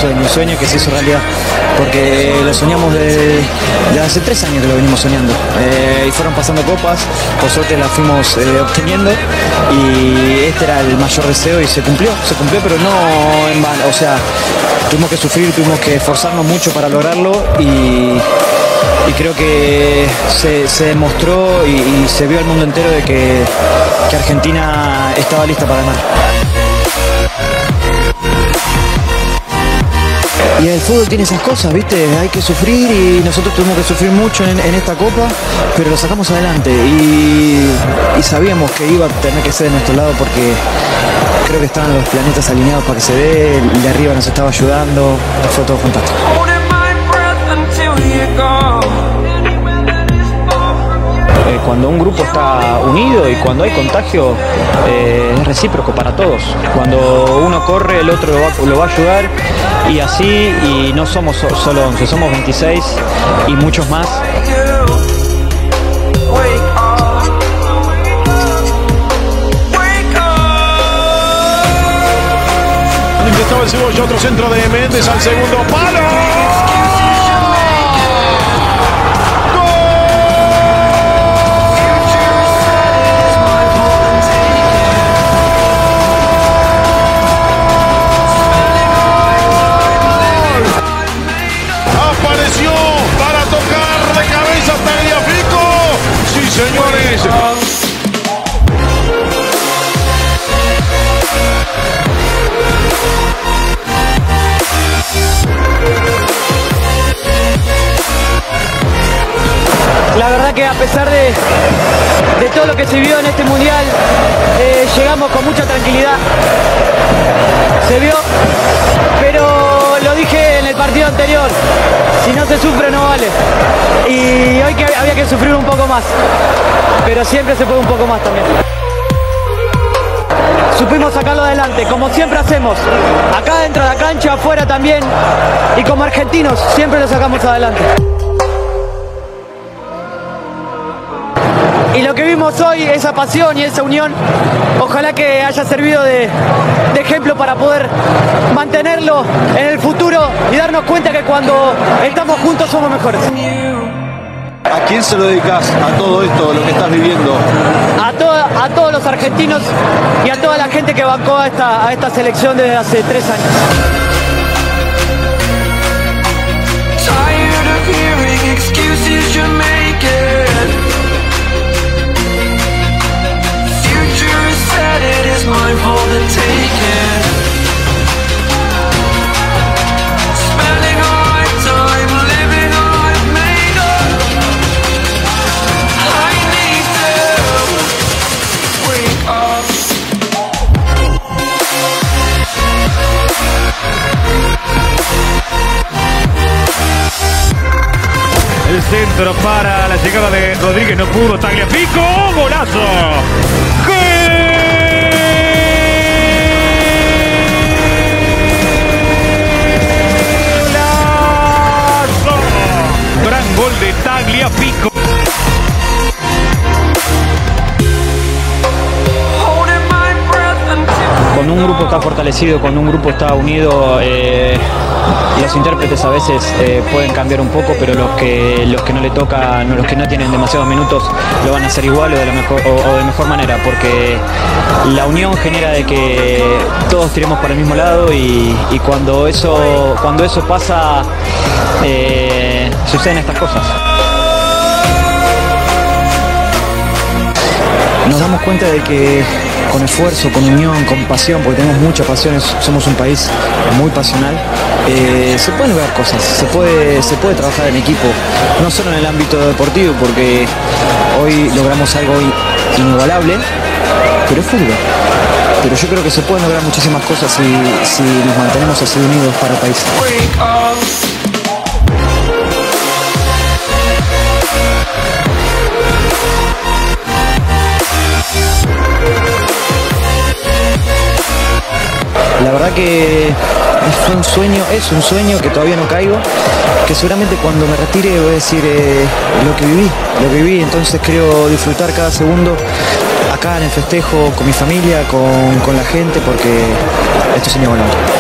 un sueño que se hizo realidad, porque lo soñamos de hace 3 años que lo venimos soñando, y fueron pasando copas, por suerte las fuimos obteniendo, y este era el mayor deseo y se cumplió, pero no en vano. O sea, tuvimos que sufrir, tuvimos que esforzarnos mucho para lograrlo, y creo que se demostró y se vio al mundo entero de que Argentina estaba lista para ganar. Y el fútbol tiene esas cosas, ¿viste? Hay que sufrir, y nosotros tuvimos que sufrir mucho en esta copa, pero lo sacamos adelante, y sabíamos que iba a tener que ser de nuestro lado, porque creo que estaban los planetas alineados para que se dé, el de arriba nos estaba ayudando, fue todo fantástico. Cuando un grupo está unido y cuando hay contagio, es recíproco para todos. Cuando uno corre, el otro lo va a ayudar, y así, y no somos solo 11, somos 26 y muchos más. Estaba el Cebolla, otro centro de Méndez al segundo palo. Señores, la verdad que a pesar de todo lo que se vio en este mundial, llegamos con mucha tranquilidad. Se vio, pero lo dije en el partido anterior, si no se sufre no vale. Y hoy que había que sufrir un poco más, pero siempre se puede un poco más también. Supimos sacarlo adelante, como siempre hacemos, acá dentro de la cancha, afuera también, y como argentinos siempre lo sacamos adelante. Y lo que vimos hoy, esa pasión y esa unión, ojalá que haya servido de ejemplo para poder mantenerlo en el futuro y darnos cuenta que cuando estamos juntos somos mejores. ¿A quién se lo dedicas a todo esto, lo que estás viviendo? A todos los argentinos y a toda la gente que bancó a esta selección desde hace 3 años. el centro para la llegada de Rodríguez, no pudo, Tagliafico, golazo. ¡Golazo! Gran gol de Tagliafico. Cuando un grupo está fortalecido, cuando un grupo está unido, los intérpretes a veces pueden cambiar un poco, pero los que no le tocan, los que no tienen demasiados minutos, lo van a hacer igual o de mejor manera, porque la unión genera de que todos tiremos para el mismo lado, y cuando eso pasa, suceden estas cosas. Nos damos cuenta de que con esfuerzo, con unión, con pasión, porque tenemos mucha pasión, somos un país muy pasional, se pueden lograr cosas, se puede trabajar en equipo, no solo en el ámbito deportivo, porque hoy logramos algo inigualable, pero es fútbol. Pero yo creo que se pueden lograr muchísimas cosas si nos mantenemos así unidos para el país. La verdad que fue un sueño, es un sueño que todavía no caigo, que seguramente cuando me retire voy a decir lo que viví, entonces quiero disfrutar cada segundo acá en el festejo, con mi familia, con la gente, porque esto es inigualable.